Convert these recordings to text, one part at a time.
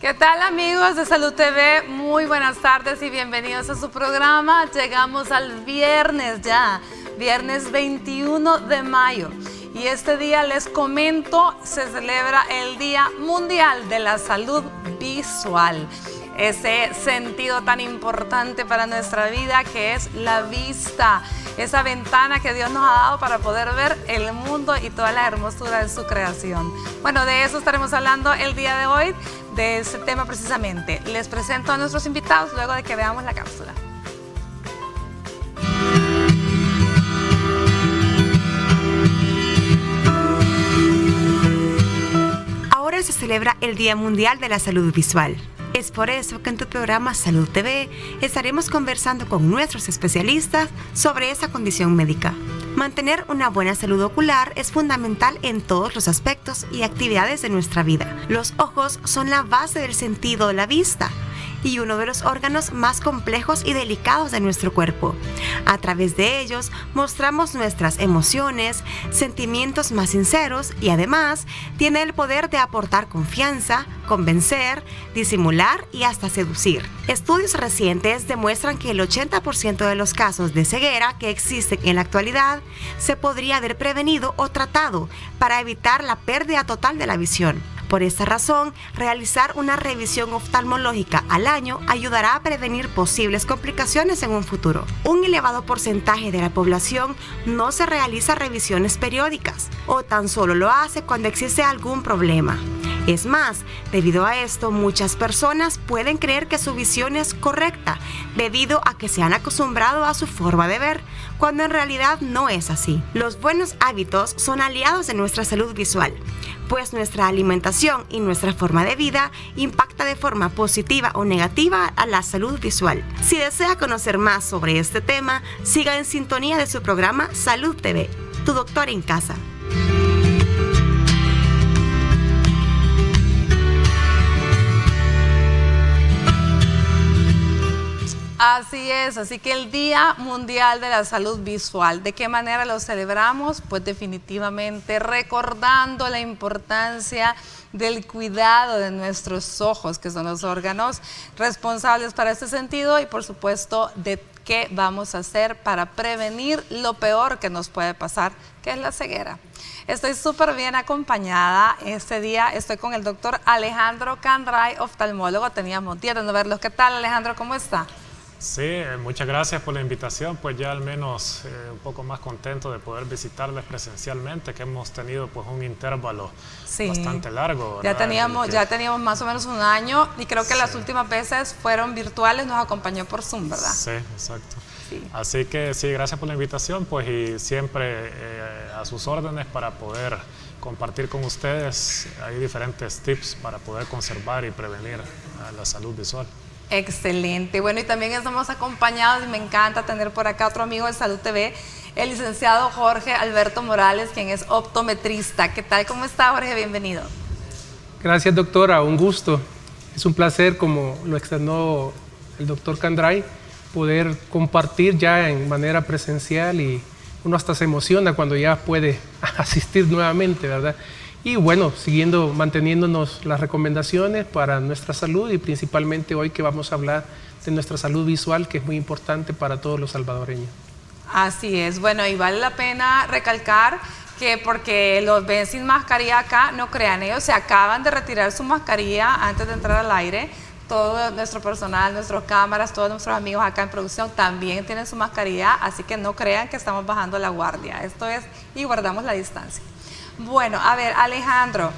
¿Qué tal, amigos de Salud TV? Muy buenas tardes y bienvenidos a su programa. Llegamos al viernes ya, viernes 21 de mayo. Y este día les comento, se celebra el Día Mundial de la Salud Visual. Ese sentido tan importante para nuestra vida que es la vista, esa ventana que Dios nos ha dado para poder ver el mundo y toda la hermosura de su creación. Bueno, de eso estaremos hablando el día de hoy, de ese tema precisamente. Les presento a nuestros invitados luego de que veamos la cápsula. Ahora se celebra el Día Mundial de la Salud Visual. Es por eso que en tu programa Salud TV estaremos conversando con nuestros especialistas sobre esa condición médica. Mantener una buena salud ocular es fundamental en todos los aspectos y actividades de nuestra vida. Los ojos son la base del sentido de la vista y uno de los órganos más complejos y delicados de nuestro cuerpo. A través de ellos mostramos nuestras emociones, sentimientos más sinceros y además tiene el poder de aportar confianza, convencer, disimular y hasta seducir. Estudios recientes demuestran que el 80% de los casos de ceguera que existen en la actualidad se podría haber prevenido o tratado para evitar la pérdida total de la visión. Por esta razón, realizar una revisión oftalmológica al año ayudará a prevenir posibles complicaciones en un futuro. Un elevado porcentaje de la población no se realiza revisiones periódicas o tan solo lo hace cuando existe algún problema. Es más, debido a esto, muchas personas pueden creer que su visión es correcta debido a que se han acostumbrado a su forma de ver, cuando en realidad no es así. Los buenos hábitos son aliados de nuestra salud visual, pues nuestra alimentación y nuestra forma de vida impacta de forma positiva o negativa a la salud visual. Si desea conocer más sobre este tema, siga en sintonía de su programa Salud TV, tu doctor en casa. Así es, así que el Día Mundial de la Salud Visual, ¿de qué manera lo celebramos? Pues definitivamente recordando la importancia del cuidado de nuestros ojos, que son los órganos responsables para este sentido, y por supuesto de qué vamos a hacer para prevenir lo peor que nos puede pasar, que es la ceguera. Estoy súper bien acompañada. Este día estoy con el doctor Alejandro Candray, oftalmólogo. Teníamos días de no verlos. ¿Qué tal, Alejandro? ¿Cómo está? Sí, muchas gracias por la invitación, pues ya al menos un poco más contento de poder visitarles presencialmente, que hemos tenido pues un intervalo bastante largo, ¿verdad? Ya teníamos más o menos un año y creo que las últimas veces fueron virtuales, nos acompañó por Zoom, ¿verdad? Sí, exacto. Sí. Así que sí, gracias por la invitación, pues y siempre a sus órdenes para poder compartir con ustedes. Hay diferentes tips para poder conservar y prevenir la salud visual. Excelente. Bueno, y también estamos acompañados, y me encanta tener por acá otro amigo de Salud TV, el licenciado Jorge Alberto Morales, quien es optometrista. ¿Qué tal? ¿Cómo está, Jorge? Bienvenido. Gracias, doctora. Un gusto. Es un placer, como lo externó el doctor Candray, poder compartir ya en manera presencial, y uno hasta se emociona cuando ya puede asistir nuevamente, ¿verdad? Y bueno, manteniéndonos las recomendaciones para nuestra salud, y principalmente hoy que vamos a hablar de nuestra salud visual, que es muy importante para todos los salvadoreños. Así es. Bueno, y vale la pena recalcar que porque los ven sin mascarilla acá, no crean, ellos se acaban de retirar su mascarilla antes de entrar al aire. Todo nuestro personal, nuestras cámaras, todos nuestros amigos acá en producción también tienen su mascarilla, así que no crean que estamos bajando la guardia. Esto es, y guardamos la distancia. Bueno, a ver, Alejandro,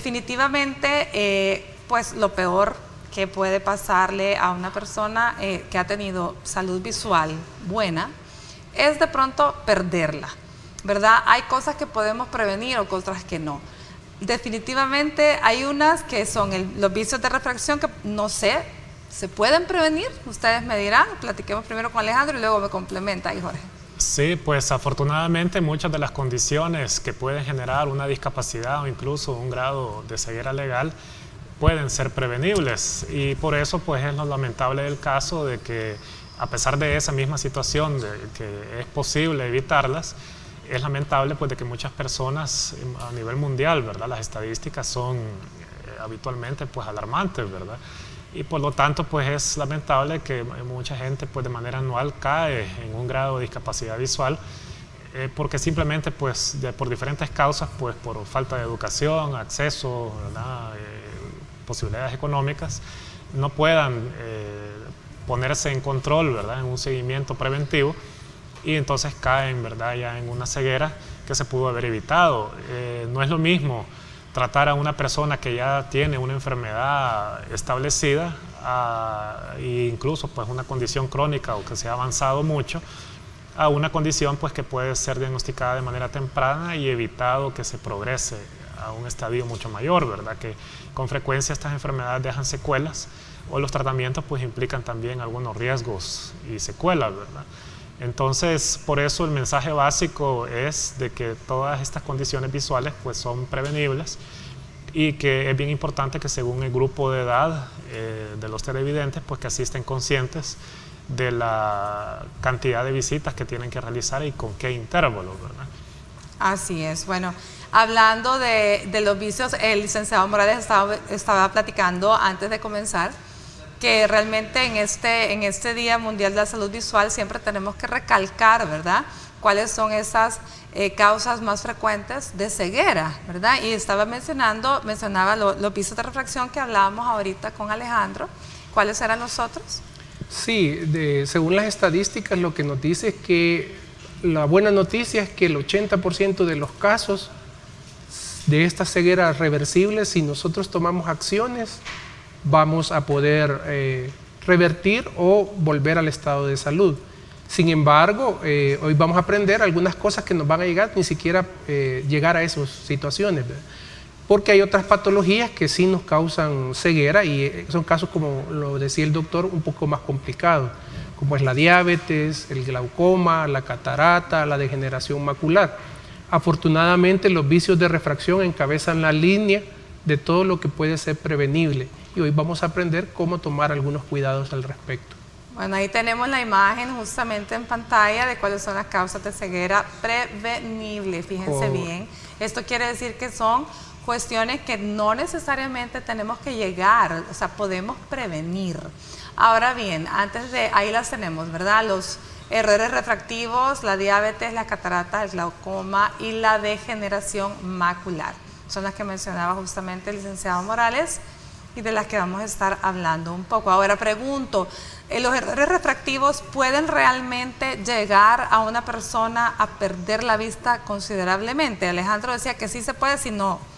definitivamente, pues lo peor que puede pasarle a una persona que ha tenido salud visual buena es de pronto perderla, ¿verdad? Hay cosas que podemos prevenir o otras que no. Definitivamente hay unas que son los vicios de refracción que no sé, ¿se pueden prevenir? Ustedes me dirán, platiquemos primero con Alejandro y luego me complementa ahí, Jorge. Sí, pues afortunadamente muchas de las condiciones que pueden generar una discapacidad o incluso un grado de ceguera legal pueden ser prevenibles, y por eso pues es lo lamentable del caso de que a pesar de esa misma situación de que es posible evitarlas, es lamentable pues de que muchas personas a nivel mundial, ¿verdad? Las estadísticas son habitualmente pues alarmantes, ¿verdad? Y por lo tanto pues es lamentable que mucha gente pues de manera anual cae en un grado de discapacidad visual porque simplemente pues por diferentes causas, pues por falta de educación, acceso, ¿verdad? Posibilidades económicas, no puedan ponerse en control, ¿verdad? En un seguimiento preventivo, y entonces caen, ¿verdad? Ya en una ceguera que se pudo haber evitado. No es lo mismo tratar a una persona que ya tiene una enfermedad establecida e incluso pues una condición crónica o que se ha avanzado mucho, a una condición pues que puede ser diagnosticada de manera temprana y evitado que se progrese a un estadio mucho mayor, ¿verdad? Que con frecuencia estas enfermedades dejan secuelas, o los tratamientos pues implican también algunos riesgos y secuelas, ¿verdad? Entonces, por eso el mensaje básico es de que todas estas condiciones visuales pues son prevenibles, y que es bien importante que según el grupo de edad de los televidentes pues que asisten conscientes de la cantidad de visitas que tienen que realizar y con qué intervalos, ¿verdad? Así es. Bueno, hablando de los vicios, el licenciado Morales estaba platicando antes de comenzar que realmente en este Día Mundial de la Salud Visual siempre tenemos que recalcar, ¿verdad?, cuáles son esas causas más frecuentes de ceguera, ¿verdad? Y mencionaba los vicios de refracción que hablábamos ahorita con Alejandro. ¿Cuáles eran los otros? Sí, según las estadísticas lo que nos dice es que la buena noticia es que el 80% de los casos de esta ceguera reversible, si nosotros tomamos acciones, vamos a poder revertir o volver al estado de salud. Sin embargo, hoy vamos a aprender algunas cosas que nos van a llegar, ni siquiera llegar a esas situaciones, ¿verdad? Porque hay otras patologías que sí nos causan ceguera, y son casos, como lo decía el doctor, un poco más complicados, como es la diabetes, el glaucoma, la catarata, la degeneración macular. Afortunadamente, los vicios de refracción encabezan la línea de todo lo que puede ser prevenible, y hoy vamos a aprender cómo tomar algunos cuidados al respecto. Bueno, ahí tenemos la imagen justamente en pantalla de cuáles son las causas de ceguera prevenible. Fíjense bien, esto quiere decir que son cuestiones que no necesariamente tenemos que llegar, o sea, podemos prevenir. Ahora bien, ahí las tenemos, ¿verdad? Los errores refractivos, la diabetes, la catarata, el glaucoma y la degeneración macular. Son las que mencionaba justamente el licenciado Morales y de las que vamos a estar hablando un poco. Ahora pregunto, ¿los errores refractivos pueden realmente llegar a una persona a perder la vista considerablemente? Alejandro decía que sí se puede si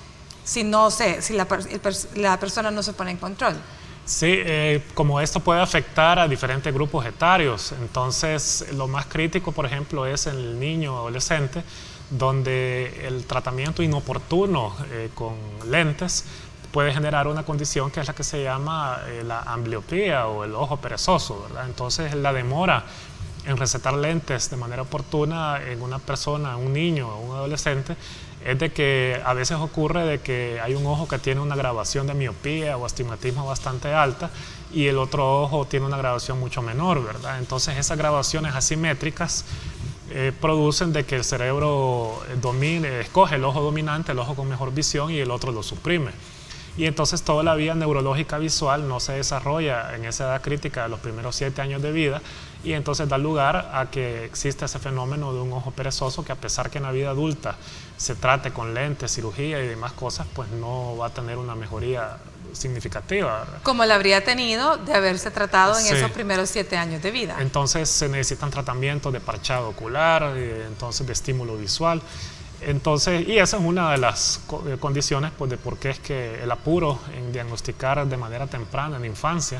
la persona no se pone en control. Sí, como esto puede afectar a diferentes grupos etarios, entonces lo más crítico, por ejemplo, es en el niño o adolescente, donde el tratamiento inoportuno con lentes puede generar una condición que es la que se llama la ambliopía o el ojo perezoso, ¿verdad? Entonces la demora en recetar lentes de manera oportuna en una persona, un niño o un adolescente, es de que a veces ocurre de que hay un ojo que tiene una graduación de miopía o astigmatismo bastante alta y el otro ojo tiene una graduación mucho menor, ¿verdad? Entonces esas graduaciones asimétricas producen de que el cerebro escoge el ojo dominante, el ojo con mejor visión, y el otro lo suprime. Y entonces toda la vía neurológica visual no se desarrolla en esa edad crítica de los primeros 7 años de vida, y entonces da lugar a que existe ese fenómeno de un ojo perezoso que, a pesar que en la vida adulta se trate con lentes, cirugía y demás cosas, pues no va a tener una mejoría significativa, ¿verdad? Como la habría tenido de haberse tratado en esos primeros 7 años de vida. Entonces se necesitan tratamientos de parchado ocular, entonces de estímulo visual. Entonces, y esa es una de las condiciones pues, de por qué es que el apuro en diagnosticar de manera temprana en la infancia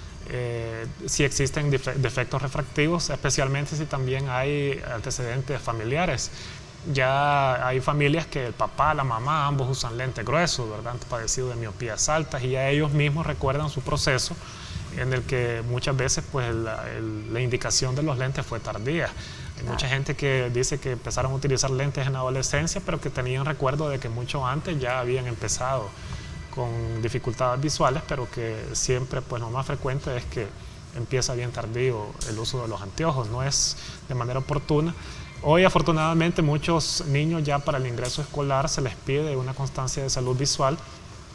si existen defectos refractivos, especialmente si también hay antecedentes familiares. Ya hay familias que el papá, la mamá, ambos usan lentes gruesos, ¿verdad? Han padecido de miopías altas, y ya ellos mismos recuerdan su proceso en el que muchas veces pues, la indicación de los lentes fue tardía. Hay mucha gente que dice que empezaron a utilizar lentes en la adolescencia, pero que tenían recuerdo de que mucho antes ya habían empezado con dificultades visuales, pero que siempre pues, lo más frecuente es que empieza bien tardío el uso de los anteojos, no es de manera oportuna. Hoy, afortunadamente, muchos niños ya para el ingreso escolar se les pide una constancia de salud visual,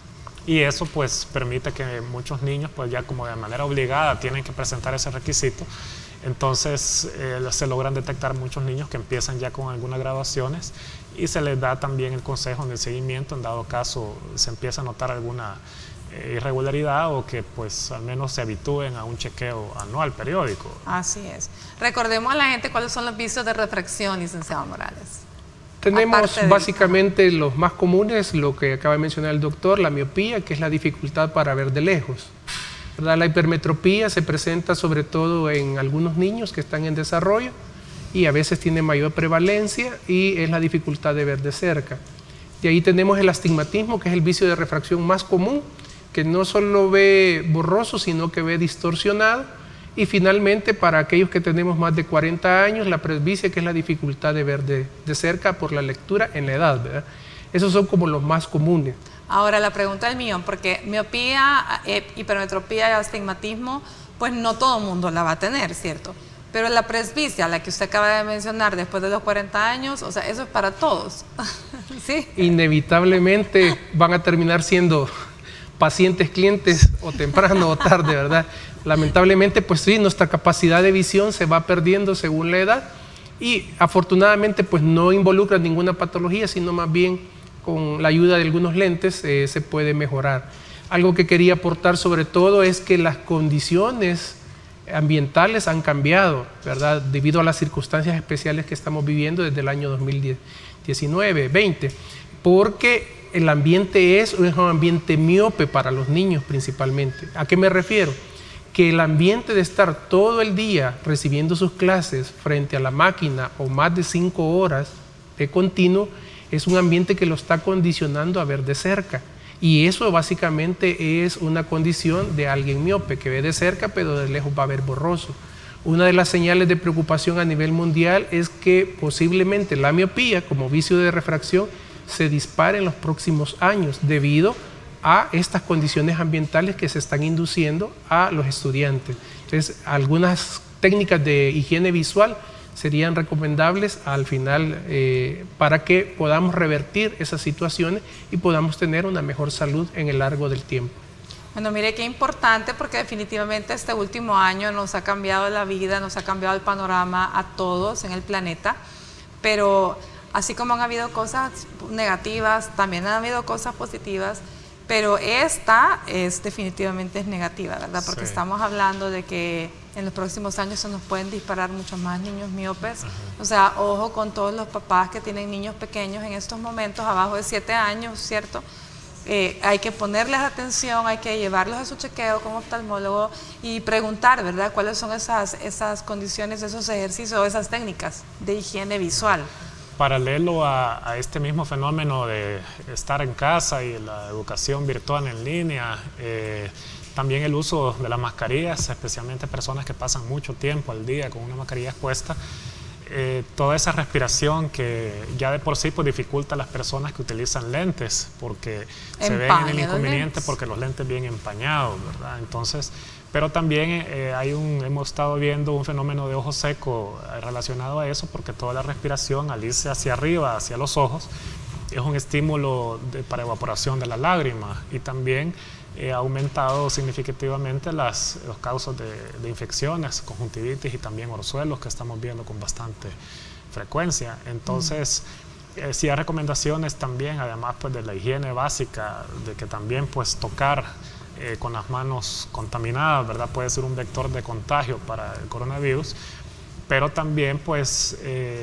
y eso pues permite que muchos niños pues ya como de manera obligada tienen que presentar ese requisito. Entonces se logran detectar muchos niños que empiezan ya con algunas graduaciones y se les da también el consejo en el seguimiento en dado caso se empieza a notar alguna irregularidad o que pues al menos se habitúen a un chequeo anual periódico. Así es. Recordemos a la gente cuáles son los vicios de refracción, licenciado Morales. Tenemos básicamente los más comunes, lo que acaba de mencionar el doctor, la miopía, que es la dificultad para ver de lejos, ¿verdad? La hipermetropía se presenta sobre todo en algunos niños que están en desarrollo y a veces tiene mayor prevalencia y es la dificultad de ver de cerca. De ahí tenemos el astigmatismo, que es el vicio de refracción más común, que no solo ve borroso, sino que ve distorsionado. Y finalmente, para aquellos que tenemos más de 40 años, la presbicia, que es la dificultad de ver de cerca por la lectura en la edad, ¿verdad? Esos son como los más comunes. Ahora, la pregunta del millón, porque miopía, hipermetropía y astigmatismo, pues no todo el mundo la va a tener, ¿cierto? Pero la presbicia, la que usted acaba de mencionar, después de los 40 años, o sea, eso es para todos, ¿sí? Inevitablemente van a terminar siendo pacientes, clientes, o temprano o tarde, ¿verdad? Lamentablemente, pues sí, nuestra capacidad de visión se va perdiendo según la edad y afortunadamente pues no involucra ninguna patología, sino más bien con la ayuda de algunos lentes se puede mejorar. Algo que quería aportar sobre todo es que las condiciones ambientales han cambiado, ¿verdad? Debido a las circunstancias especiales que estamos viviendo desde el año 2019-20, porque el ambiente es un ambiente miope para los niños principalmente. ¿A qué me refiero? Que el ambiente de estar todo el día recibiendo sus clases frente a la máquina o más de 5 horas de continuo es un ambiente que lo está condicionando a ver de cerca. Y eso básicamente es una condición de alguien miope, que ve de cerca pero de lejos va a ver borroso. Una de las señales de preocupación a nivel mundial es que posiblemente la miopía como vicio de refracción se dispare en los próximos años debido a estas condiciones ambientales que se están induciendo a los estudiantes. Entonces, algunas técnicas de higiene visual serían recomendables al final para que podamos revertir esas situaciones y podamos tener una mejor salud en el largo del tiempo. Bueno, mire qué importante, porque definitivamente este último año nos ha cambiado la vida, nos ha cambiado el panorama a todos en el planeta, pero así como han habido cosas negativas, también han habido cosas positivas, pero esta definitivamente es negativa, ¿verdad? Porque sí, estamos hablando de que en los próximos años se nos pueden disparar muchos más niños miopes. O sea, ojo con todos los papás que tienen niños pequeños en estos momentos, abajo de 7 años, ¿cierto? Hay que ponerles atención, hay que llevarlos a su chequeo con oftalmólogo y preguntar, ¿verdad?, cuáles son esas condiciones, esos ejercicios, esas técnicas de higiene visual. Paralelo a este mismo fenómeno de estar en casa y la educación virtual en línea, también el uso de las mascarillas, especialmente personas que pasan mucho tiempo al día con una mascarilla expuesta, toda esa respiración que ya de por sí pues, dificulta a las personas que utilizan lentes, porque se ven en el inconveniente porque los lentes vienen empañados, ¿verdad? Entonces, pero también hemos estado viendo un fenómeno de ojo seco relacionado a eso, porque toda la respiración al irse hacia arriba, hacia los ojos, es un estímulo para evaporación de la lágrima y también ha aumentado significativamente los casos de infecciones, conjuntivitis y también orzuelos que estamos viendo con bastante frecuencia. Entonces, sí hay recomendaciones también, además pues, de la higiene básica, de que también pues tocar con las manos contaminadas, ¿verdad? Puede ser un vector de contagio para el coronavirus, pero también pues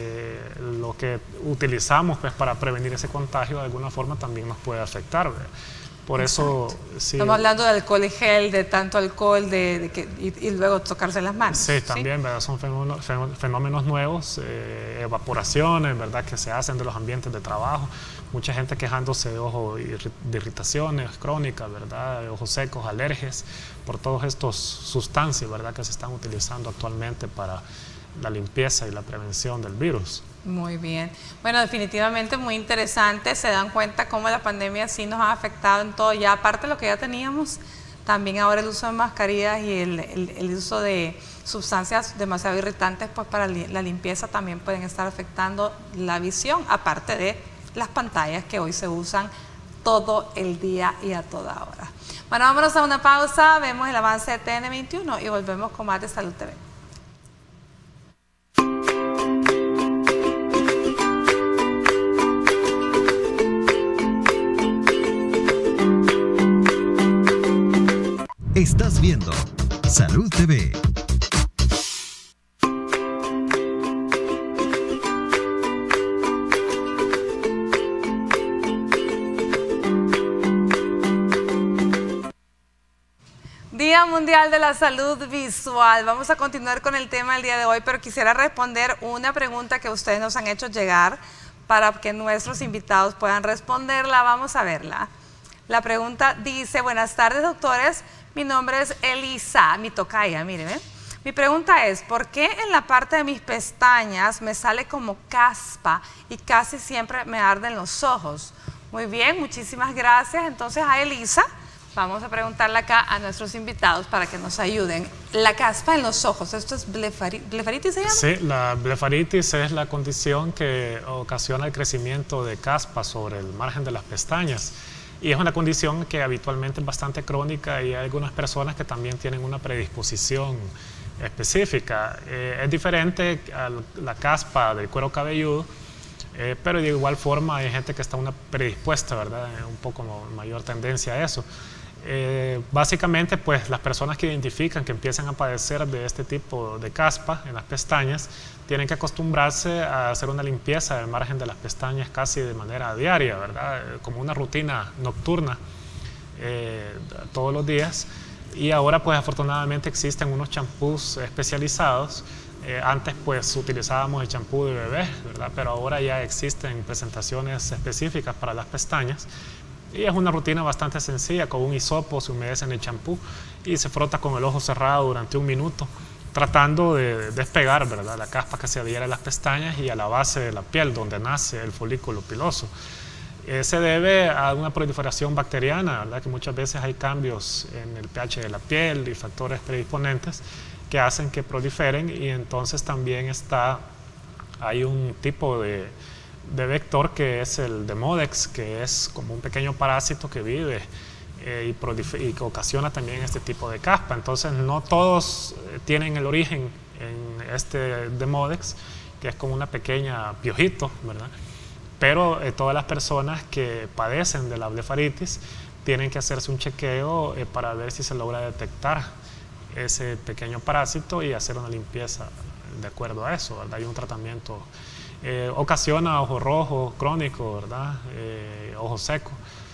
lo que utilizamos pues, para prevenir ese contagio de alguna forma también nos puede afectar, ¿verdad? Por eso, sí. Estamos hablando de alcohol y gel, de tanto alcohol y luego tocarse las manos. Sí, también, ¿verdad? Son fenómenos nuevos, evaporaciones, ¿verdad? Que se hacen de los ambientes de trabajo. Mucha gente quejándose de de irritaciones crónicas, ¿verdad? De ojos secos, alergias, por todas estas sustancias, ¿verdad? Que se están utilizando actualmente para la limpieza y la prevención del virus. Muy bien. Bueno, definitivamente muy interesante. Se dan cuenta cómo la pandemia sí nos ha afectado en todo. Ya aparte de lo que ya teníamos, también ahora el uso de mascarillas y el uso de sustancias demasiado irritantes pues para la limpieza también pueden estar afectando la visión, aparte de las pantallas que hoy se usan todo el día y a toda hora. Bueno, vámonos a una pausa, vemos el avance de TN21 y volvemos con más de Salud TV. Estás viendo Salud TV. Día Mundial de la Salud Visual. Vamos a continuar con el tema del día de hoy, pero quisiera responder una pregunta que ustedes nos han hecho llegar para que nuestros invitados puedan responderla. Vamos a verla. La pregunta dice: buenas tardes, doctores. Mi nombre es Elisa, mi tocaya, mírenme. Mi pregunta es: ¿por qué en la parte de mis pestañas me sale como caspa y casi siempre me arden los ojos? Muy bien, muchísimas gracias. Entonces a Elisa vamos a preguntarle acá a nuestros invitados para que nos ayuden. La caspa en los ojos, ¿esto es blefaritis se llama? Sí, la blefaritis es la condición que ocasiona el crecimiento de caspa sobre el margen de las pestañas. Y es una condición que habitualmente es bastante crónica y hay algunas personas que también tienen una predisposición específica. Es diferente a la caspa del cuero cabelludo, pero de igual forma hay gente que está predispuesta, ¿verdad? Un poco mayor tendencia a eso. Básicamente, pues las personas que identifican que empiezan a padecer de este tipo de caspa en las pestañas tienen que acostumbrarse a hacer una limpieza del margen de las pestañas casi de manera diaria, ¿verdad? Como una rutina nocturna todos los días. Y ahora pues afortunadamente existen unos champús especializados. Antes pues utilizábamos el champú de bebé, ¿verdad? Pero ahora ya existen presentaciones específicas para las pestañas. Y es una rutina bastante sencilla. Con un hisopo se humedece en el champú y se frota con el ojo cerrado durante 1 minuto, tratando de despegar, ¿verdad?, la caspa que se adhiere a las pestañas y a la base de la piel donde nace el folículo piloso. Se debe a una proliferación bacteriana, ¿verdad?, que muchas veces hay cambios en el pH de la piel y factores predisponentes que hacen que proliferen, y entonces también hay un tipo de vector que es el Demodex, que es como un pequeño parásito que vive y que ocasiona también este tipo de caspa. Entonces no todos tienen el origen en este Demodex, que es como una pequeña piojito, ¿verdad? Pero todas las personas que padecen de la blefaritis tienen que hacerse un chequeo para ver si se logra detectar ese pequeño parásito y hacer una limpieza de acuerdo a eso, ¿verdad? Hay un tratamiento. Ocasiona ojo rojo crónico, ¿verdad? Ojo seco.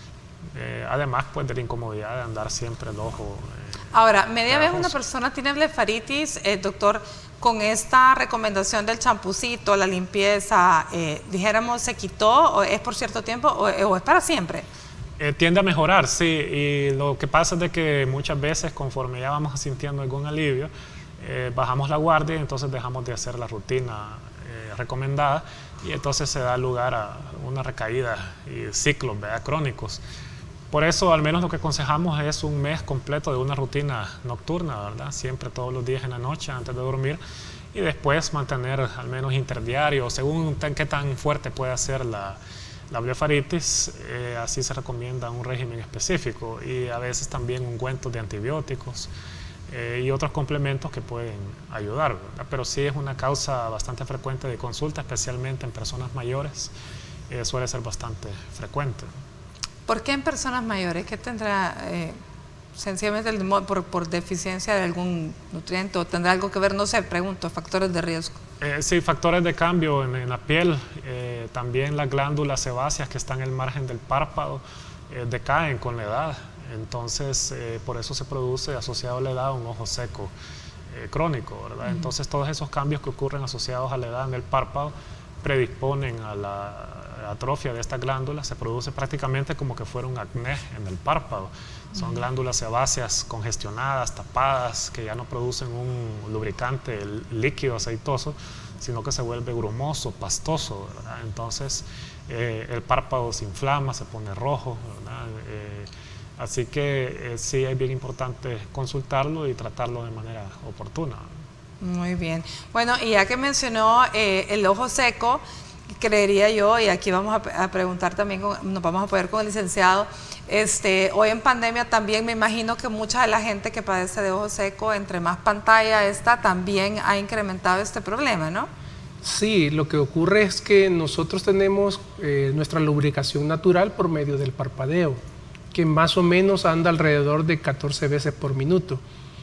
Además pues de la incomodidad de andar siempre el ojo. Ahora, media vez una persona tiene blefaritis, doctor, con esta recomendación del champucito, la limpieza, dijéramos, ¿se quitó o es por cierto tiempo o es para siempre? Tiende a mejorar, sí, y lo que pasa es de que muchas veces conforme ya vamos sintiendo algún alivio, bajamos la guardia y entonces dejamos de hacer la rutina recomendada, y entonces se da lugar a una recaída y ciclos, ¿verdad?, crónicos. Por eso al menos lo que aconsejamos es 1 mes completo de una rutina nocturna, ¿verdad?, siempre todos los días en la noche antes de dormir, y después mantener al menos interdiario según qué tan fuerte puede ser la blefaritis. Así se recomienda un régimen específico, y a veces también ungüentos de antibióticos y otros complementos que pueden ayudar, ¿verdad? Pero sí es una causa bastante frecuente de consulta, especialmente en personas mayores. Suele ser bastante frecuente. ¿Por qué en personas mayores? ¿Qué tendrá sencillamente por deficiencia de algún nutriente, o tendrá algo que ver, no sé, pregunto, factores de riesgo? Sí, factores de cambio en la piel. También las glándulas sebáceas que están en el margen del párpado decaen con la edad. Entonces, por eso se produce asociado a la edad un ojo seco crónico, ¿verdad? Entonces, todos esos cambios que ocurren asociados a la edad en el párpado predisponen a la atrofia de estas glándulas. Se produce prácticamente como que fuera un acné en el párpado. Son glándulas sebáceas congestionadas, tapadas, que ya no producen un lubricante líquido aceitoso, sino que se vuelve grumoso, pastoso, ¿verdad? Entonces, el párpado se inflama, se pone rojo, ¿verdad? Así que sí es bien importante consultarlo y tratarlo de manera oportuna. Muy bien. Bueno, y ya que mencionó el ojo seco, creería yo, y aquí vamos a preguntar también, nos vamos a apoyar con el licenciado, hoy en pandemia también me imagino que mucha de la gente que padece de ojo seco, entre más pantalla está, también ha incrementado este problema, ¿no? Sí, lo que ocurre es que nosotros tenemos nuestra lubricación natural por medio del parpadeo, que más o menos anda alrededor de 14 veces por minuto.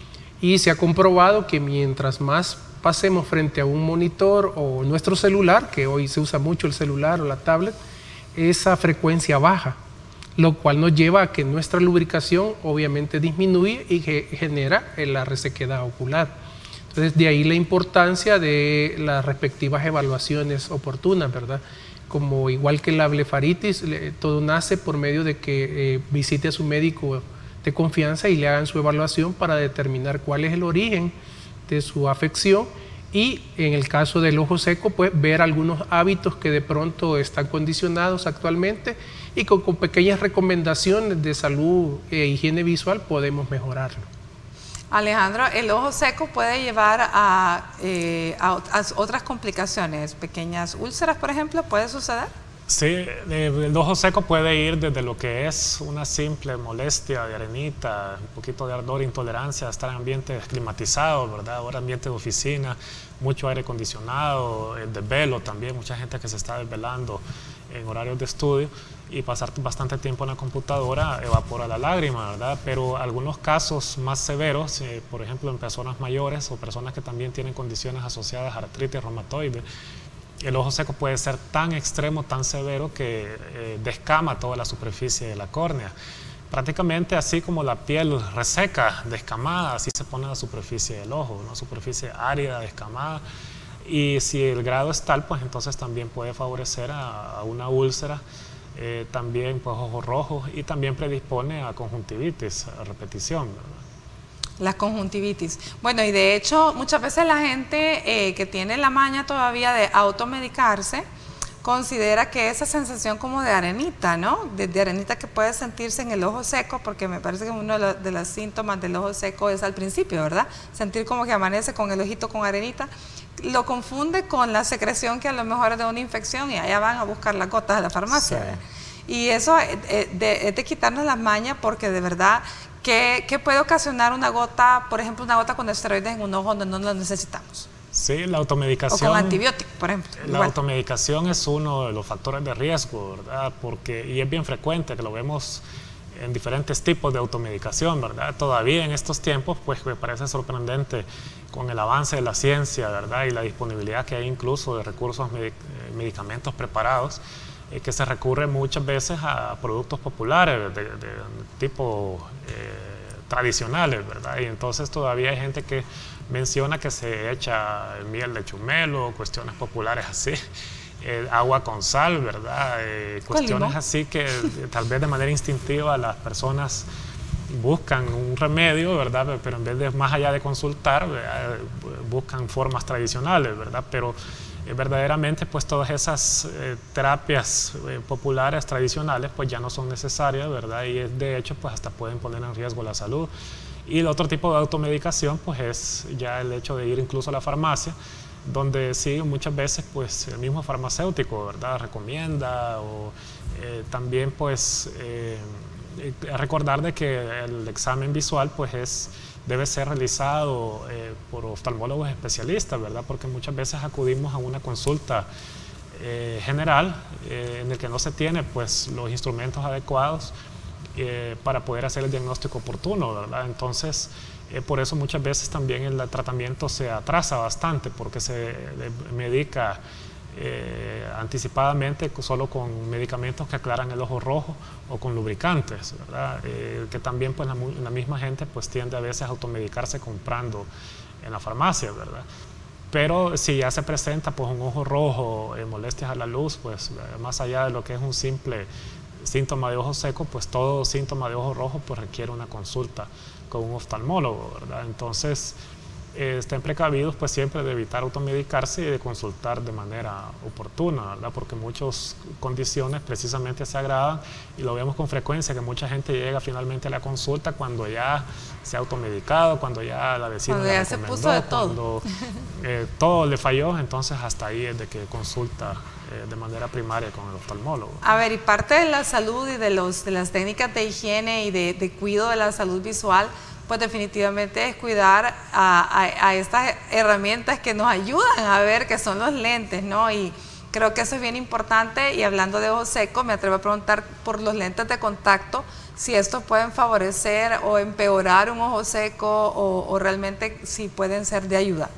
Y se ha comprobado que mientras más pasemos frente a un monitor o nuestro celular, que hoy se usa mucho el celular o la tablet, esa frecuencia baja, lo cual nos lleva a que nuestra lubricación obviamente disminuye y genera la resequedad ocular. Entonces, de ahí la importancia de las respectivas evaluaciones oportunas, ¿verdad? Como igual que la blefaritis, todo nace por medio de que visite a su médico de confianza y le hagan su evaluación para determinar cuál es el origen de su afección, y en el caso del ojo seco, pues ver algunos hábitos que de pronto están condicionados actualmente y con pequeñas recomendaciones de salud e higiene visual podemos mejorarlo. Alejandro, ¿el ojo seco puede llevar a otras complicaciones? ¿Pequeñas úlceras, por ejemplo, puede suceder? Sí, el ojo seco puede ir desde lo que es una simple molestia de arenita, un poquito de ardor, intolerancia, estar en ambientes climatizados, ¿verdad? Ahora ambiente de oficina, mucho aire acondicionado, el desvelo también, mucha gente que se está desvelando en horarios de estudio y pasar bastante tiempo en la computadora evapora la lágrima, ¿verdad? Pero algunos casos más severos, por ejemplo en personas mayores o personas que también tienen condiciones asociadas a artritis reumatoide, el ojo seco puede ser tan extremo, tan severo que descama toda la superficie de la córnea. Prácticamente así como la piel reseca, descamada, así se pone la superficie del ojo, una superficie árida, descamada. Y si el grado es tal, pues entonces también puede favorecer a una úlcera, también pues ojos rojos, y también predispone a conjuntivitis a repetición, ¿verdad? La conjuntivitis. Bueno, y de hecho muchas veces la gente que tiene la maña todavía de automedicarse considera que esa sensación como de arenita, ¿no? De arenita que puede sentirse en el ojo seco, porque me parece que uno de los síntomas del ojo seco es al principio, ¿verdad? Sentir como que amanece con el ojito con arenita. Lo confunde con la secreción que a lo mejor es de una infección y allá van a buscar las gotas a la farmacia. Sí. Y eso es de quitarnos las mañas, porque de verdad, ¿qué puede ocasionar una gota, por ejemplo, una gota con esteroides en un ojo donde no lo necesitamos? Sí, la automedicación. O con antibióticos, por ejemplo. La automedicación es uno de los factores de riesgo, ¿verdad? Y es bien frecuente que lo vemos en diferentes tipos de automedicación, ¿verdad? Todavía en estos tiempos, pues me parece sorprendente con el avance de la ciencia, ¿verdad? Y la disponibilidad que hay incluso de recursos, medicamentos preparados, que se recurre muchas veces a productos populares de tipo tradicionales, ¿verdad? Y entonces todavía hay gente que menciona que se echa miel de chumelo, cuestiones populares así, agua con sal, ¿verdad? Cuestiones así que tal vez de manera instintiva las personas buscan un remedio, ¿verdad? Pero en vez de, más allá de consultar, ¿verdad? Buscan formas tradicionales, ¿verdad? Pero verdaderamente pues todas esas terapias populares tradicionales pues ya no son necesarias, ¿verdad? Y de hecho pues hasta pueden poner en riesgo la salud. Y el otro tipo de automedicación pues es ya el hecho de ir incluso a la farmacia, donde sí muchas veces pues el mismo farmacéutico, ¿verdad? Recomienda, o también pues recordar de que el examen visual pues debe ser realizado por oftalmólogos especialistas, ¿verdad? Porque muchas veces acudimos a una consulta general en el que no se tiene pues los instrumentos adecuados para poder hacer el diagnóstico oportuno, ¿verdad? Entonces, por eso muchas veces también el tratamiento se atrasa bastante, porque se medica anticipadamente solo con medicamentos que aclaran el ojo rojo o con lubricantes, ¿verdad? Que también pues la misma gente pues tiende a veces a automedicarse comprando en la farmacia, ¿verdad? Pero si ya se presenta pues un ojo rojo, molestias a la luz, pues más allá de lo que es un simple síntoma de ojo seco, pues todo síntoma de ojo rojo pues requiere una consulta con un oftalmólogo, ¿verdad? Entonces estén precavidos pues siempre de evitar automedicarse y de consultar de manera oportuna, ¿verdad? Porque muchas condiciones precisamente se agravan y lo vemos con frecuencia que mucha gente llega finalmente a la consulta cuando ya se ha automedicado, cuando ya la vecina cuando ya se puso de todo, cuando todo le falló, entonces hasta ahí es de que consulta de manera primaria con el oftalmólogo. A ver, y parte de la salud y de las técnicas de higiene y de cuidado de la salud visual, pues definitivamente es cuidar a estas herramientas que nos ayudan a ver, que son los lentes, ¿no? Y creo que eso es bien importante. Y hablando de ojos secos, me atrevo a preguntar por los lentes de contacto, si estos pueden favorecer o empeorar un ojo seco o realmente si pueden ser de ayuda.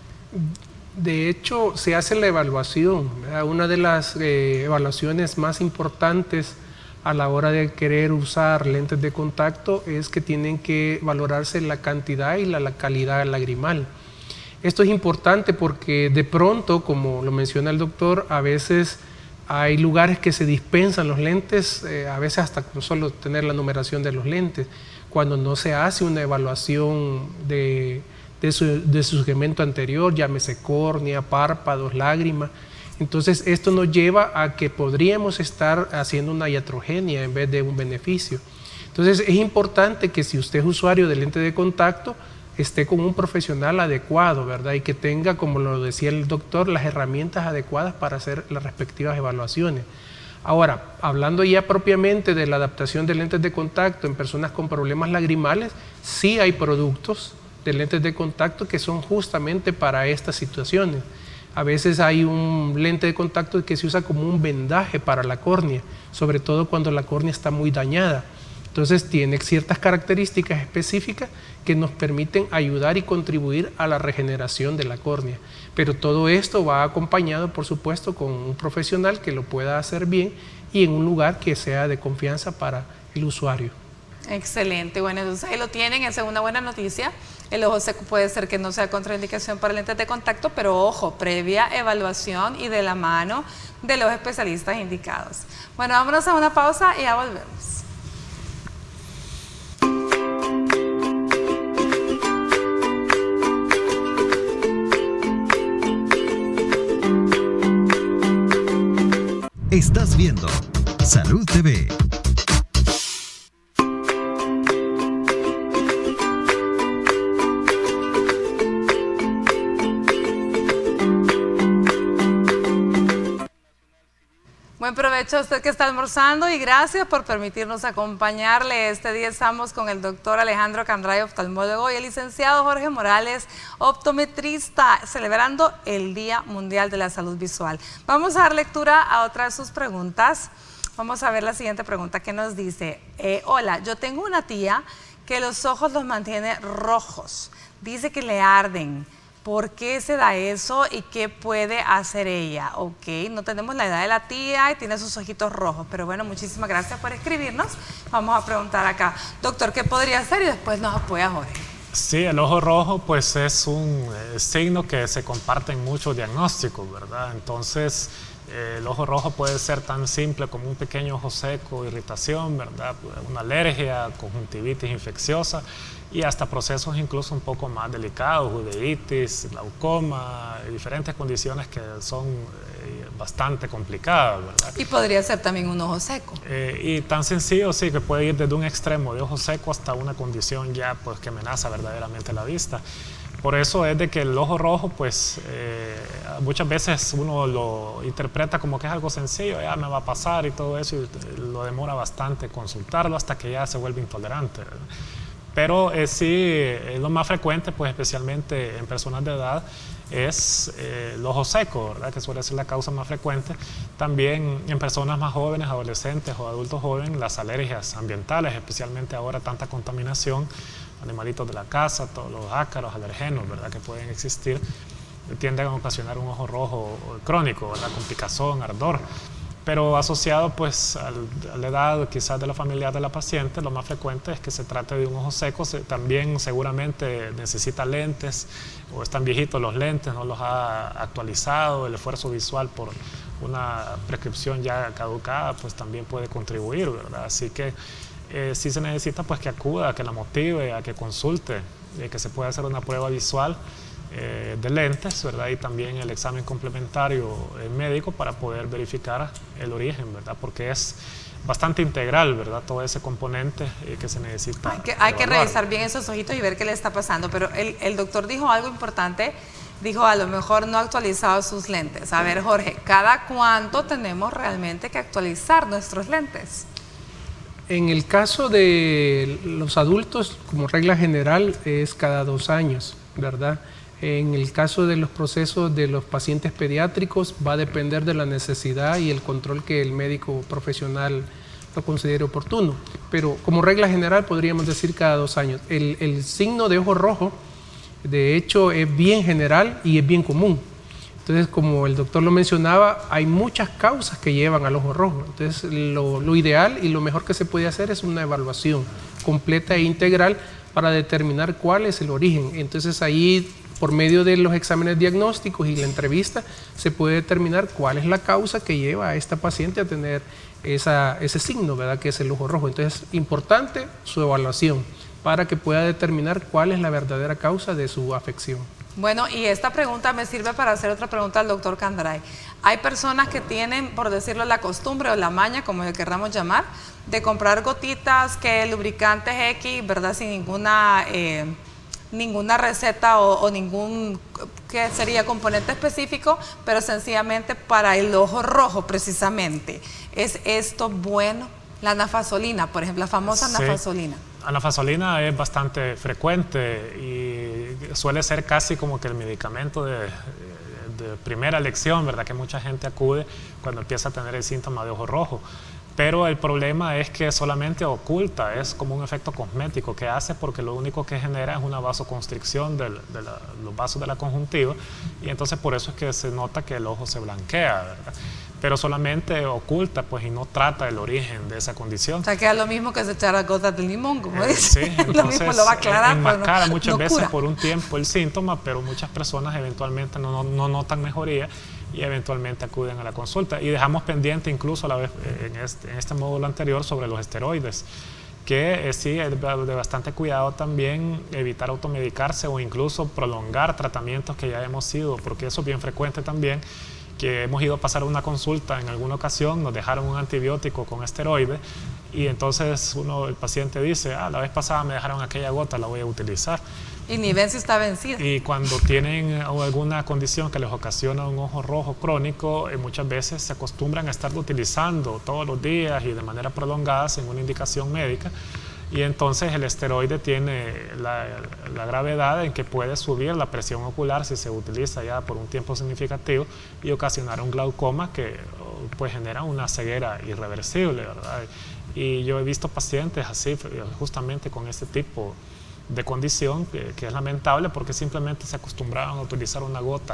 De hecho, se hace la evaluación, ¿verdad? Una de las evaluaciones más importantes a la hora de querer usar lentes de contacto es que tienen que valorarse la cantidad y la calidad lagrimal. Esto es importante porque de pronto, como lo menciona el doctor, a veces hay lugares que se dispensan los lentes, a veces hasta con solo tener la numeración de los lentes, cuando no se hace una evaluación de su segmento anterior, llámese córnea, párpados, lágrimas. Entonces esto nos lleva a que podríamos estar haciendo una iatrogenia en vez de un beneficio. Entonces es importante que si usted es usuario de lente de contacto, esté con un profesional adecuado, ¿verdad? Y que tenga, como lo decía el doctor, las herramientas adecuadas para hacer las respectivas evaluaciones. Ahora, hablando ya propiamente de la adaptación de lentes de contacto en personas con problemas lagrimales, sí hay productos de lentes de contacto que son justamente para estas situaciones. A veces hay un lente de contacto que se usa como un vendaje para la córnea, sobre todo cuando la córnea está muy dañada. Entonces tiene ciertas características específicas que nos permiten ayudar y contribuir a la regeneración de la córnea. Pero todo esto va acompañado, por supuesto, con un profesional que lo pueda hacer bien y en un lugar que sea de confianza para el usuario. Excelente, bueno, entonces ahí lo tienen, esa es una buena noticia. El ojo seco puede ser que no sea contraindicación para lentes de contacto, pero ojo, previa evaluación y de la mano de los especialistas indicados. Bueno, vámonos a una pausa y ya volvemos. Estás viendo Salud TV. Buen provecho a usted que está almorzando y gracias por permitirnos acompañarle. Este día estamos con el doctor Alejandro Candray, oftalmólogo, y el licenciado Jorge Morales, optometrista, celebrando el Día Mundial de la Salud Visual. Vamos a dar lectura a otra de sus preguntas. Vamos a ver la siguiente pregunta que nos dice. Hola, yo tengo una tía que los ojos los mantiene rojos. Dice que le arden. ¿Por qué se da eso y qué puede hacer ella? Ok, no tenemos la edad de la tía y tiene sus ojitos rojos, pero bueno, muchísimas gracias por escribirnos. Vamos a preguntar acá, doctor, ¿qué podría hacer? Y después nos apoya Jorge. Sí, el ojo rojo pues es un signo que se comparte en muchos diagnósticos, ¿verdad? Entonces, el ojo rojo puede ser tan simple como un pequeño ojo seco, irritación, ¿verdad? Una alergia, conjuntivitis infecciosa y hasta procesos incluso un poco más delicados, uveitis, glaucoma, diferentes condiciones que son bastante complicadas, ¿verdad? Y podría ser también un ojo seco. Y tan sencillo, sí, que puede ir desde un extremo de ojo seco hasta una condición ya pues que amenaza verdaderamente la vista. Por eso es de que el ojo rojo, pues muchas veces uno lo interpreta como que es algo sencillo, ya me va a pasar y todo eso, y lo demora bastante consultarlo hasta que ya se vuelve intolerante, ¿verdad? Pero sí, lo más frecuente, pues especialmente en personas de edad, es el ojo seco, ¿verdad? Que suele ser la causa más frecuente. También en personas más jóvenes, adolescentes o adultos jóvenes, las alergias ambientales, especialmente ahora tanta contaminación, animalitos de la casa, todos los ácaros, alergenos, ¿verdad? Que pueden existir, tienden a ocasionar un ojo rojo crónico, ¿verdad? Con picazón, ardor. Pero asociado pues a la edad quizás de la familia de la paciente, lo más frecuente es que se trate de un ojo seco. También seguramente necesita lentes o están viejitos los lentes, no los ha actualizado, el esfuerzo visual por una prescripción ya caducada pues también puede contribuir, ¿verdad? Así que sí se necesita pues que acuda, que la motive, a que consulte que se puede hacer una prueba visual de lentes, ¿verdad? Y también el examen complementario médico para poder verificar el origen, ¿verdad? Porque es bastante integral, ¿verdad? Todo ese componente que se necesita. Hay que revisar bien esos ojitos y ver qué le está pasando, pero el doctor dijo algo importante, dijo a lo mejor no ha actualizado sus lentes. A ver, Jorge, ¿cada cuánto tenemos realmente que actualizar nuestros lentes? En el caso de los adultos, como regla general, es cada 2 años, ¿verdad? En el caso de los procesos de los pacientes pediátricos va a depender de la necesidad y el control que el médico profesional lo considere oportuno. Pero como regla general podríamos decir cada 2 años. El signo de ojo rojo, de hecho, es bien general y es bien común. Entonces, como el doctor lo mencionaba, hay muchas causas que llevan al ojo rojo. Entonces, lo ideal y lo mejor que se puede hacer es una evaluación completa e integral para determinar cuál es el origen. Entonces, ahí, por medio de los exámenes diagnósticos y la entrevista, se puede determinar cuál es la causa que lleva a esta paciente a tener ese signo, ¿verdad? Que es el ojo rojo. Entonces, importante su evaluación para que pueda determinar cuál es la verdadera causa de su afección. Bueno, y esta pregunta me sirve para hacer otra pregunta al doctor Candray. Hay personas que tienen, por decirlo, la costumbre o la maña, como le querramos llamar, de comprar gotitas, que lubricantes X, ¿verdad? Sin ninguna receta o ningún, que sería componente específico, pero sencillamente para el ojo rojo precisamente. ¿Es esto bueno? La anafasolina, por ejemplo, la famosa anafasolina. La anafasolina es bastante frecuente y suele ser casi como que el medicamento de primera elección, ¿verdad? Que mucha gente acude cuando empieza a tener el síntoma de ojo rojo. Pero el problema es que solamente oculta, es como un efecto cosmético que hace, porque lo único que genera es una vasoconstricción de los vasos de la conjuntiva, y entonces por eso es que se nota que el ojo se blanquea, ¿verdad? Pero solamente oculta, pues, y no trata el origen de esa condición. O sea, que es lo mismo que se echara gotas de limón, como dice. Sí, entonces, lo mismo lo va a aclarar. enmascara muchas veces cura por un tiempo el síntoma, pero muchas personas eventualmente no notan mejoría y eventualmente acuden a la consulta. Y dejamos pendiente incluso a la vez, en este módulo anterior, sobre los esteroides, que sí es de bastante cuidado también evitar automedicarse o incluso prolongar tratamientos que ya hemos ido, porque eso es bien frecuente también, que hemos ido a pasar una consulta en alguna ocasión, nos dejaron un antibiótico con esteroide y entonces el paciente dice, la vez pasada me dejaron aquella gota, la voy a utilizar. Y ni ven si está vencida. Y cuando tienen alguna condición que les ocasiona un ojo rojo crónico, muchas veces se acostumbran a estarlo utilizando todos los días y de manera prolongada sin una indicación médica. Y entonces el esteroide tiene la gravedad en que puede subir la presión ocular si se utiliza ya por un tiempo significativo y ocasionar un glaucoma que pues genera una ceguera irreversible, ¿verdad? Y yo he visto pacientes así, justamente con este tipo de condición que es lamentable, porque simplemente se acostumbraron a utilizar una gota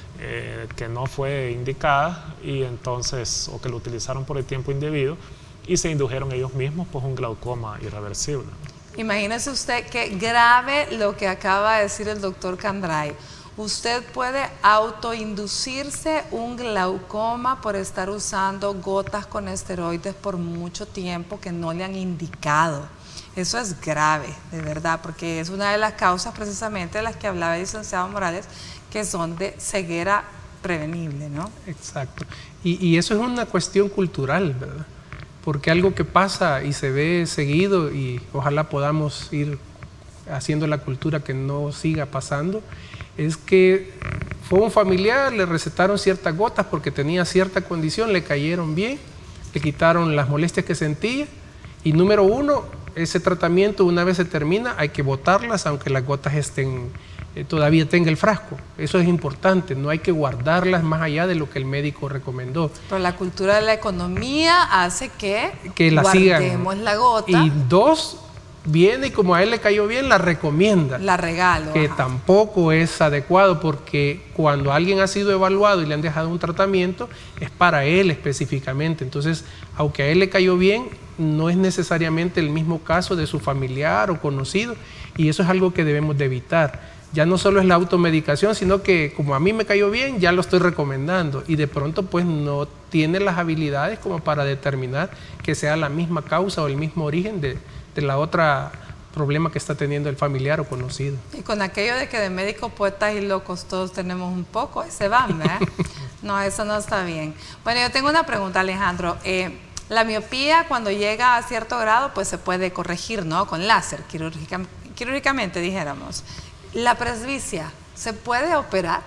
que no fue indicada, y entonces, o que lo utilizaron por el tiempo indebido, y se indujeron ellos mismos pues un glaucoma irreversible. Imagínese usted qué grave lo que acaba de decir el doctor Candray. Usted puede autoinducirse un glaucoma por estar usando gotas con esteroides por mucho tiempo que no le han indicado. Eso es grave, de verdad, porque es una de las causas precisamente de las que hablaba el licenciado Morales, que son de ceguera prevenible, ¿no? Exacto. Y eso es una cuestión cultural, ¿verdad? Porque algo que pasa y se ve seguido, y ojalá podamos ir haciendo la cultura que no siga pasando, es que fue un familiar, le recetaron ciertas gotas porque tenía cierta condición, le cayeron bien, le quitaron las molestias que sentía, y número uno, ese tratamiento una vez se termina hay que botarlas aunque las gotas todavía tenga el frasco. Eso es importante, no hay que guardarlas más allá de lo que el médico recomendó. Pero la cultura de la economía hace que la guardemos sigan. La gota. Y dos, viene y como a él le cayó bien, la recomienda. La regalo. Que tampoco es adecuado, porque cuando alguien ha sido evaluado y le han dejado un tratamiento, es para él específicamente. Entonces, aunque a él le cayó bien, no es necesariamente el mismo caso de su familiar o conocido, y eso es algo que debemos de evitar. Ya no solo es la automedicación, sino que como a mí me cayó bien, ya lo estoy recomendando, y de pronto pues no tiene las habilidades como para determinar que sea la misma causa o el mismo origen de la otra problema que está teniendo el familiar o conocido. Y con aquello de que de médicos, poetas y locos todos tenemos un poco, se van, ¿verdad? No, eso no está bien. Bueno, yo tengo una pregunta, Alejandro. La miopía, cuando llega a cierto grado, pues se puede corregir, ¿no? Con láser, quirúrgicamente, dijéramos. ¿La presbicia se puede operar?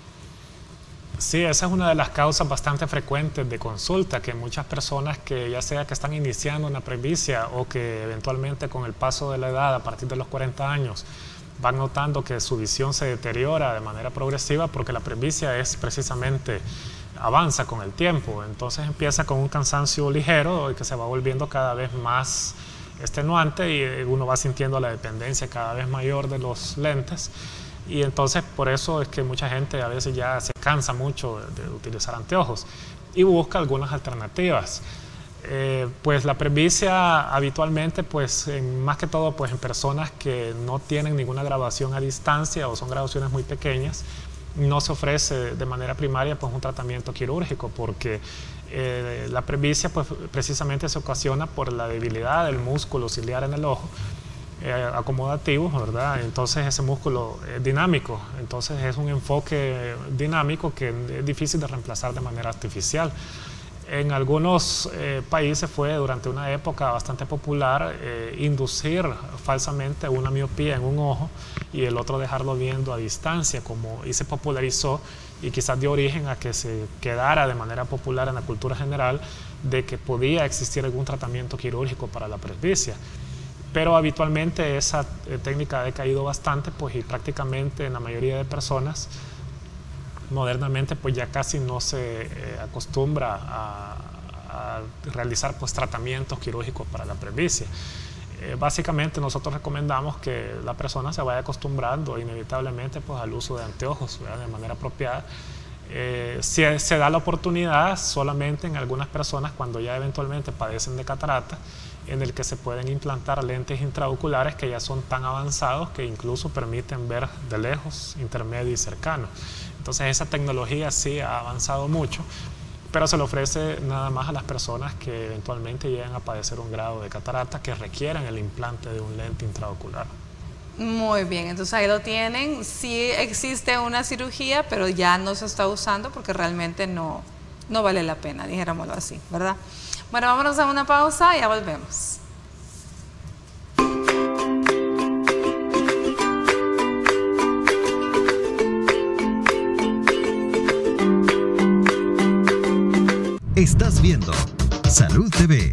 Sí, esa es una de las causas bastante frecuentes de consulta, que muchas personas que ya sea que están iniciando una presbicia o que eventualmente con el paso de la edad, a partir de los 40 años, van notando que su visión se deteriora de manera progresiva, porque la presbicia es precisamente, avanza con el tiempo. Entonces empieza con un cansancio ligero y que se va volviendo cada vez más extenuante y uno va sintiendo la dependencia cada vez mayor de los lentes. Y entonces por eso es que mucha gente a veces ya se cansa mucho de utilizar anteojos y busca algunas alternativas. Pues la presbicia habitualmente, pues más que todo pues en personas que no tienen ninguna graduación a distancia o son graduaciones muy pequeñas, no se ofrece de manera primaria pues un tratamiento quirúrgico, porque la presbicia pues precisamente se ocasiona por la debilidad del músculo ciliar en el ojo, acomodativo, ¿verdad? Entonces ese músculo es dinámico, entonces es un enfoque dinámico que es difícil de reemplazar de manera artificial. En algunos países fue durante una época bastante popular inducir falsamente una miopía en un ojo y el otro dejarlo viendo a distancia, y se popularizó y quizás dio origen a que se quedara de manera popular en la cultura general de que podía existir algún tratamiento quirúrgico para la presbicia. Pero habitualmente esa técnica ha decaído bastante, pues, y prácticamente en la mayoría de personas modernamente pues ya casi no se acostumbra a realizar pues tratamientos quirúrgicos para la presbicia. Básicamente nosotros recomendamos que la persona se vaya acostumbrando inevitablemente pues al uso de anteojos, ¿verdad? De manera apropiada. Si se da la oportunidad solamente en algunas personas cuando ya eventualmente padecen de catarata, en el que se pueden implantar lentes intraoculares que ya son tan avanzados que incluso permiten ver de lejos, intermedio y cercano. Entonces esa tecnología sí ha avanzado mucho, pero se le ofrece nada más a las personas que eventualmente llegan a padecer un grado de catarata que requieran el implante de un lente intraocular. Muy bien, entonces ahí lo tienen. Sí existe una cirugía, pero ya no se está usando porque realmente no vale la pena, dijéramoslo así, ¿verdad? Bueno, vámonos a una pausa y ya volvemos. Estás viendo Salud TV.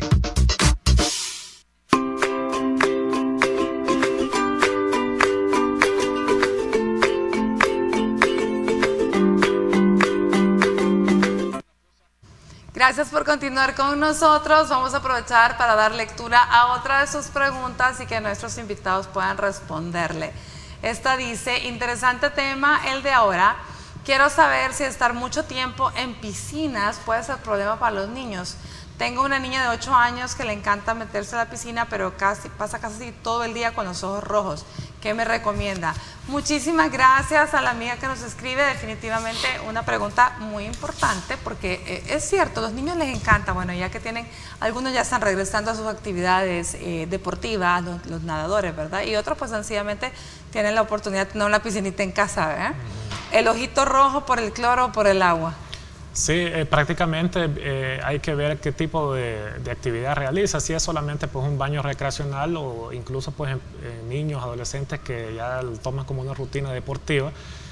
Gracias por continuar con nosotros. Vamos a aprovechar para dar lectura a otra de sus preguntas y que nuestros invitados puedan responderle. Esta dice: interesante tema el de ahora. Quiero saber si estar mucho tiempo en piscinas puede ser problema para los niños. Tengo una niña de 8 años que le encanta meterse a la piscina, pero pasa casi todo el día con los ojos rojos. ¿Qué me recomienda? Muchísimas gracias a la amiga que nos escribe. Definitivamente una pregunta muy importante, porque es cierto, a los niños les encanta. Bueno, ya que algunos ya están regresando a sus actividades deportivas, los nadadores, ¿verdad? Y otros pues sencillamente tienen la oportunidad de tener una piscinita en casa, ¿verdad? El ojito rojo por el cloro o por el agua. Sí, prácticamente hay que ver qué tipo de actividad realiza. Si es solamente pues un baño recreacional o incluso pues niños, adolescentes que ya lo toman como una rutina deportiva,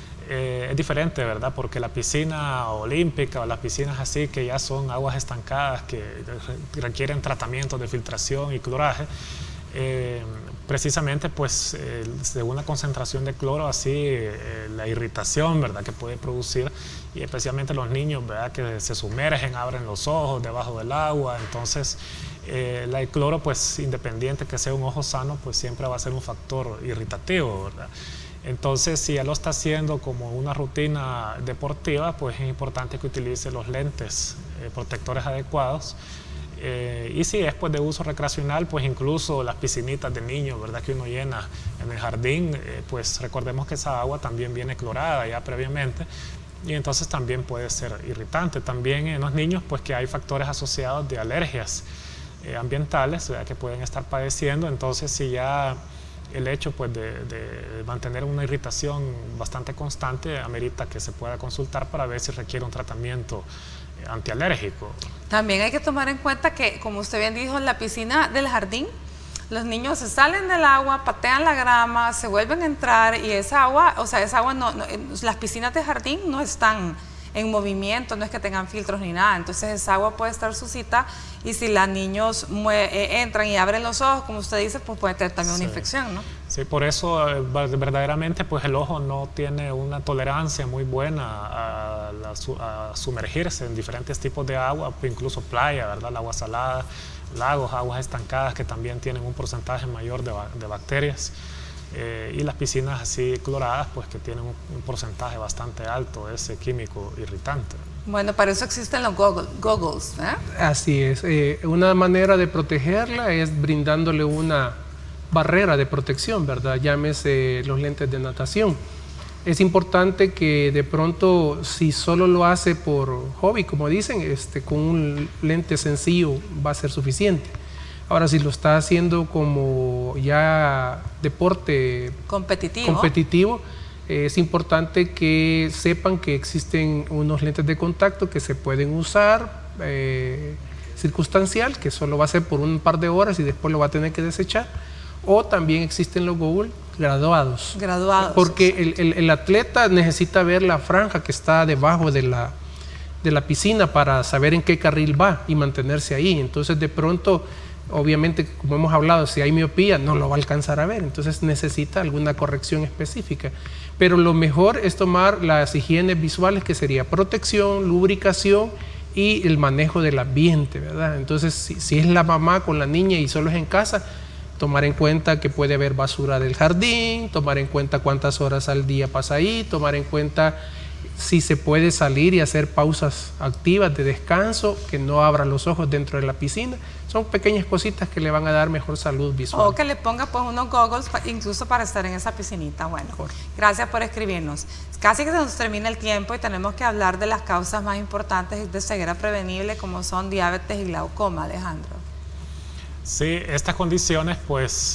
es diferente, ¿verdad? Porque la piscina olímpica o las piscinas así que ya son aguas estancadas que requieren tratamientos de filtración y cloraje, precisamente pues según la concentración de cloro, así la irritación, ¿verdad?, que puede producir, y especialmente los niños, ¿verdad?, que se sumergen, abren los ojos debajo del agua. Entonces el cloro, pues independiente que sea un ojo sano, pues siempre va a ser un factor irritativo, ¿verdad? Entonces si ya lo está haciendo como una rutina deportiva, pues es importante que utilice los lentes protectores adecuados. Y si es pues de uso recreacional, pues incluso las piscinitas de niños, ¿verdad?, que uno llena en el jardín, pues recordemos que esa agua también viene clorada ya previamente, y entonces también puede ser irritante. También en los niños pues que hay factores asociados de alergias ambientales, ¿verdad?, que pueden estar padeciendo. Entonces si ya el hecho pues, de mantener una irritación bastante constante amerita que se pueda consultar para ver si requiere un tratamiento antialérgico. También hay que tomar en cuenta que, como usted bien dijo, en la piscina del jardín, los niños se salen del agua, patean la grama, se vuelven a entrar y esa agua, o sea, esa agua las piscinas de jardín no están en movimiento, no es que tengan filtros ni nada, entonces esa agua puede estar sucita y si los niños entran y abren los ojos, como usted dice, pues puede tener también una infección, ¿no? Sí, por eso verdaderamente pues el ojo no tiene una tolerancia muy buena a sumergirse en diferentes tipos de agua, incluso playa, ¿verdad? El agua salada, lagos, aguas estancadas que también tienen un porcentaje mayor de bacterias. Y las piscinas así cloradas, pues que tienen un porcentaje bastante alto de ese químico irritante. Bueno, para eso existen los goggles, ¿eh? Así es. Una manera de protegerla es brindándole una barrera de protección, ¿verdad? Llámese los lentes de natación. Es importante que de pronto, si solo lo hace por hobby, como dicen, con un lente sencillo va a ser suficiente. Ahora, si lo está haciendo como ya deporte competitivo, es importante que sepan que existen unos lentes de contacto que se pueden usar circunstancial, que solo va a ser por un par de horas y después lo va a tener que desechar. O también existen los goggles graduados. Porque el atleta necesita ver la franja que está debajo de la piscina para saber en qué carril va y mantenerse ahí. Entonces, de pronto, obviamente, como hemos hablado, si hay miopía, no lo va a alcanzar a ver. Entonces, necesita alguna corrección específica. Pero lo mejor es tomar las higienes visuales, que sería protección, lubricación y el manejo del ambiente, ¿verdad? Entonces, si es la mamá con la niña y solo es en casa, tomar en cuenta que puede haber basura del jardín, tomar en cuenta cuántas horas al día pasa ahí, tomar en cuenta si se puede salir y hacer pausas activas de descanso, que no abra los ojos dentro de la piscina. Son pequeñas cositas que le van a dar mejor salud visual. O que le ponga pues unos goggles incluso para estar en esa piscinita. Bueno, gracias por escribirnos. Casi que se nos termina el tiempo y tenemos que hablar de las causas más importantes de ceguera prevenible, como son diabetes y glaucoma, Alejandro. Sí, estas condiciones pues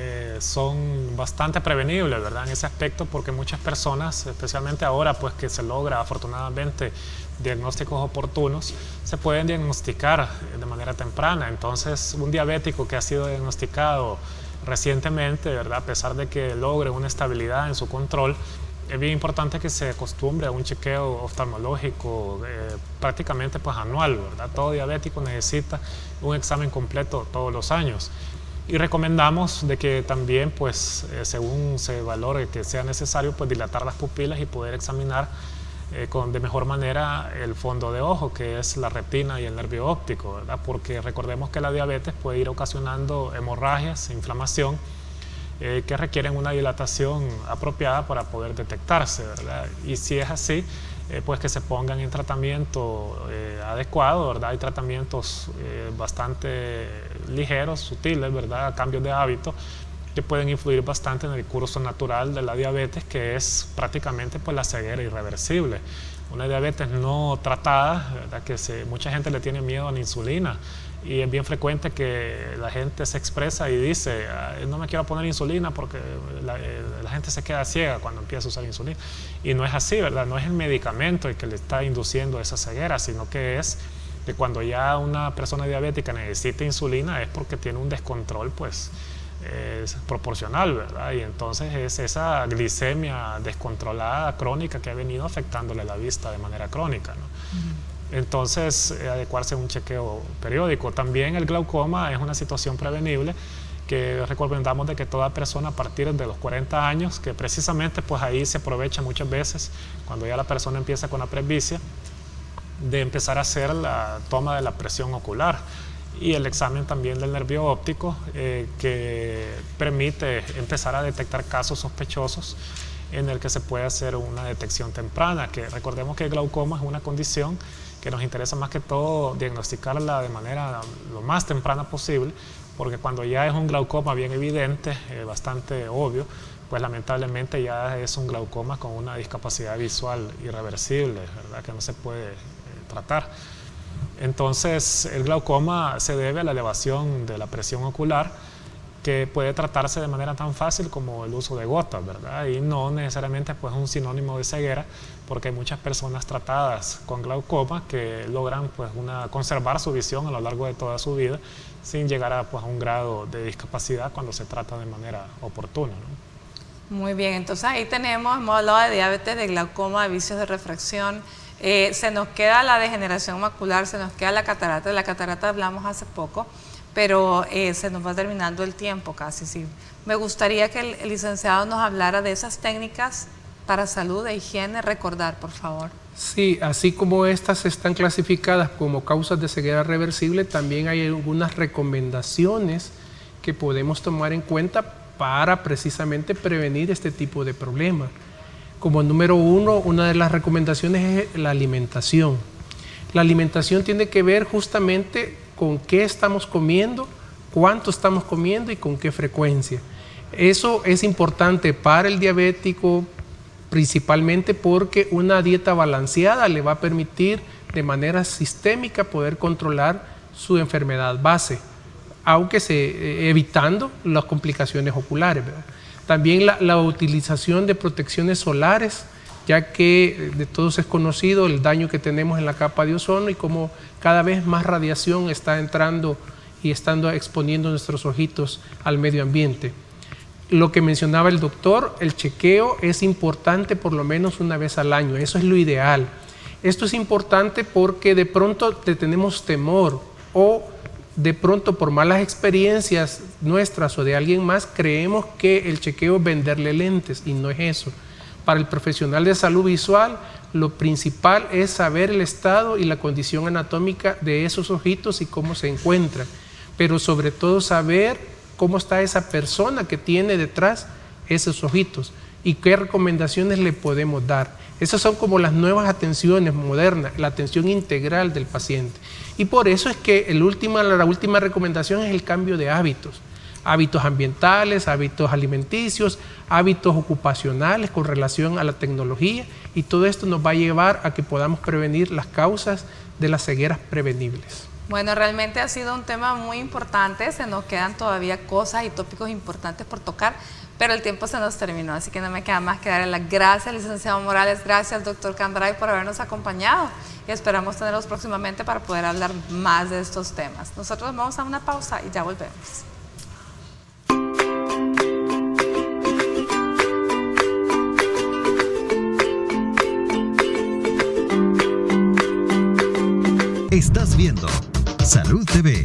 son bastante prevenibles, ¿verdad? En ese aspecto, porque muchas personas, especialmente ahora pues que se logra afortunadamente diagnósticos oportunos, se pueden diagnosticar de manera temprana. Entonces, un diabético que ha sido diagnosticado recientemente, ¿verdad? A pesar de que logre una estabilidad en su control, es bien importante que se acostumbre a un chequeo oftalmológico prácticamente pues anual, ¿verdad? Todo diabético necesita un examen completo todos los años. Y recomendamos de que también, pues, según se valore que sea necesario, pues dilatar las pupilas y poder examinar de mejor manera el fondo de ojo, que es la retina y el nervio óptico, ¿verdad? Porque recordemos que la diabetes puede ir ocasionando hemorragias, inflamación, que requieren una dilatación apropiada para poder detectarse, ¿verdad? Y si es así, pues que se pongan en tratamiento adecuado, ¿verdad? Hay tratamientos bastante ligeros, sutiles, ¿verdad? Cambios de hábito que pueden influir bastante en el curso natural de la diabetes, que es prácticamente pues la ceguera irreversible. Una diabetes no tratada, ¿verdad? Que mucha gente le tiene miedo a la insulina. Y es bien frecuente que la gente se expresa y dice, no me quiero poner insulina porque la gente se queda ciega cuando empieza a usar insulina. Y no es así, ¿verdad? No es el medicamento el que le está induciendo esa ceguera, sino que es que cuando ya una persona diabética necesita insulina es porque tiene un descontrol, pues, es proporcional, ¿verdad? Y entonces es esa glicemia descontrolada crónica que ha venido afectándole la vista de manera crónica, ¿no? Entonces, adecuarse a un chequeo periódico. También el glaucoma es una situación prevenible que recomendamos de que toda persona a partir de los 40 años, que precisamente pues ahí se aprovecha muchas veces cuando ya la persona empieza con la presbicia, de empezar a hacer la toma de la presión ocular y el examen también del nervio óptico, que permite empezar a detectar casos sospechosos en el que se puede hacer una detección temprana, que recordemos que el glaucoma es una condición que nos interesa más que todo diagnosticarla de manera lo más temprana posible, porque cuando ya es un glaucoma bien evidente, bastante obvio, pues lamentablemente ya es un glaucoma con una discapacidad visual irreversible, ¿verdad? Que no se puede tratar. Entonces, el glaucoma se debe a la elevación de la presión ocular que puede tratarse de manera tan fácil como el uso de gotas, ¿verdad? Y no necesariamente pues un sinónimo de ceguera, porque hay muchas personas tratadas con glaucoma que logran pues conservar su visión a lo largo de toda su vida sin llegar a pues un grado de discapacidad cuando se trata de manera oportuna, ¿no? Muy bien, entonces ahí hemos hablado de diabetes, de glaucoma, de vicios de refracción. Se nos queda la degeneración macular, se nos queda la catarata. De la catarata hablamos hace poco, pero se nos va terminando el tiempo casi. Sí. Me gustaría que el licenciado nos hablara de esas técnicas para salud e higiene. Recordar, por favor. Sí, así como estas están clasificadas como causas de ceguera reversible, también hay algunas recomendaciones que podemos tomar en cuenta para precisamente prevenir este tipo de problemas. Como número uno, una de las recomendaciones es la alimentación. La alimentación tiene que ver justamente con qué estamos comiendo, cuánto estamos comiendo y con qué frecuencia. Eso es importante para el diabético, principalmente porque una dieta balanceada le va a permitir de manera sistémica poder controlar su enfermedad base, aunque evitando las complicaciones oculares, ¿verdad? También la utilización de protecciones solares, ya que de todos es conocido el daño que tenemos en la capa de ozono y cómo cada vez más radiación está entrando y estando exponiendo nuestros ojitos al medio ambiente. Lo que mencionaba el doctor, el chequeo es importante por lo menos una vez al año, eso es lo ideal. Esto es importante porque de pronto tenemos temor o de pronto por malas experiencias nuestras o de alguien más creemos que el chequeo es venderle lentes y no es eso. Para el profesional de salud visual, lo principal es saber el estado y la condición anatómica de esos ojitos y cómo se encuentran, pero sobre todo saber cómo está esa persona que tiene detrás esos ojitos y qué recomendaciones le podemos dar. Esas son como las nuevas atenciones modernas, la atención integral del paciente. Y por eso es que la última recomendación es el cambio de hábitos. Hábitos ambientales, hábitos alimenticios, hábitos ocupacionales con relación a la tecnología, y todo esto nos va a llevar a que podamos prevenir las causas de las cegueras prevenibles. Bueno, realmente ha sido un tema muy importante, se nos quedan todavía cosas y tópicos importantes por tocar, pero el tiempo se nos terminó, así que no me queda más que darle las gracias, licenciado Morales, gracias, doctor Candray, por habernos acompañado, y esperamos tenerlos próximamente para poder hablar más de estos temas. Nosotros vamos a una pausa y ya volvemos. Estás viendo Salud TV.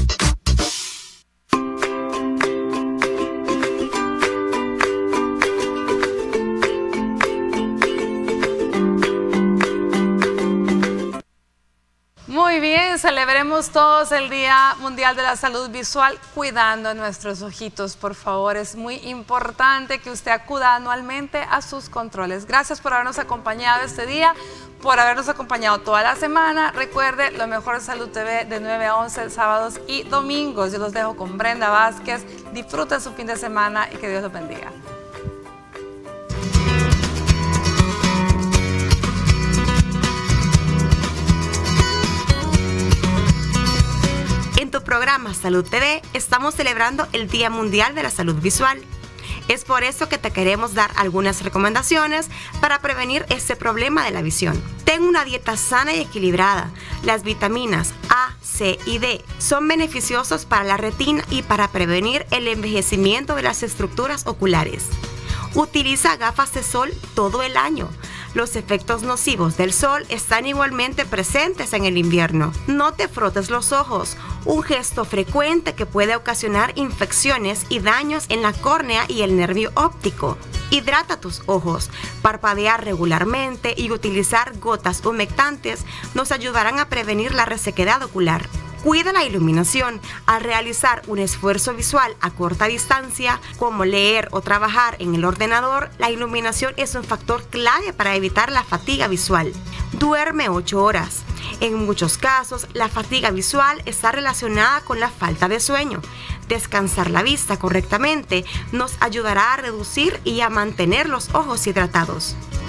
Muy bien, celebremos todos el Día Mundial de la Salud Visual cuidando nuestros ojitos, por favor. Es muy importante que usted acuda anualmente a sus controles. Gracias por habernos acompañado este día, por habernos acompañado toda la semana. Recuerde, lo mejor de Salud TV de 9 a 11 sábados y domingos. Yo los dejo con Brenda Vázquez. Disfruten su fin de semana y que Dios los bendiga. En tu programa Salud TV estamos celebrando el Día Mundial de la Salud Visual. Es por eso que te queremos dar algunas recomendaciones para prevenir este problema de la visión. Ten una dieta sana y equilibrada. Las vitaminas A, C y D son beneficiosos para la retina y para prevenir el envejecimiento de las estructuras oculares. Utiliza gafas de sol todo el año. Los efectos nocivos del sol están igualmente presentes en el invierno. No te frotes los ojos, un gesto frecuente que puede ocasionar infecciones y daños en la córnea y el nervio óptico. Hidrata tus ojos, parpadear regularmente y utilizar gotas humectantes nos ayudarán a prevenir la resequedad ocular. Cuida la iluminación. Al realizar un esfuerzo visual a corta distancia, como leer o trabajar en el ordenador, la iluminación es un factor clave para evitar la fatiga visual. Duerme 8 horas. En muchos casos, la fatiga visual está relacionada con la falta de sueño. Descansar la vista correctamente nos ayudará a reducir y a mantener los ojos hidratados.